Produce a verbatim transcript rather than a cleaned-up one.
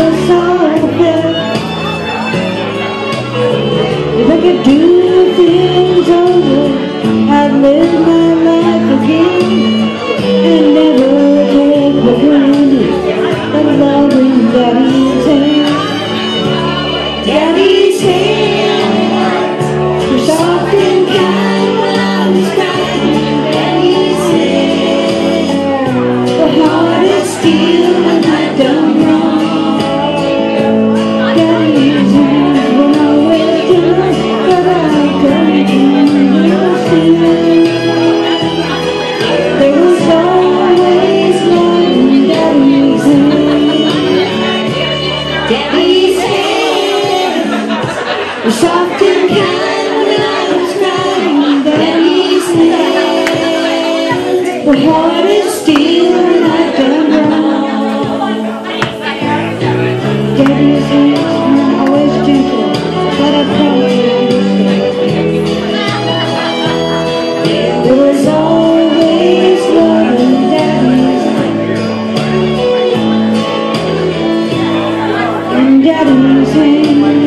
was all fair. If I could do things over, I'd live my life again and never take for granted the love in Daddy's hand. Daddy's hand was soft and kind when I was crying. Daddy's hand, the heart is steel when I've done wrong. Daddy's hand when I went down, but I couldn't understand. There was always love in Daddy's hand. Daddy's hand was soft and kind when I was crying. Daddy's hand, the heart is steel when I've done wrong. Daddy's hands are always gentle, but I promise you there was always love in Daddy's hand. In Daddy's hand.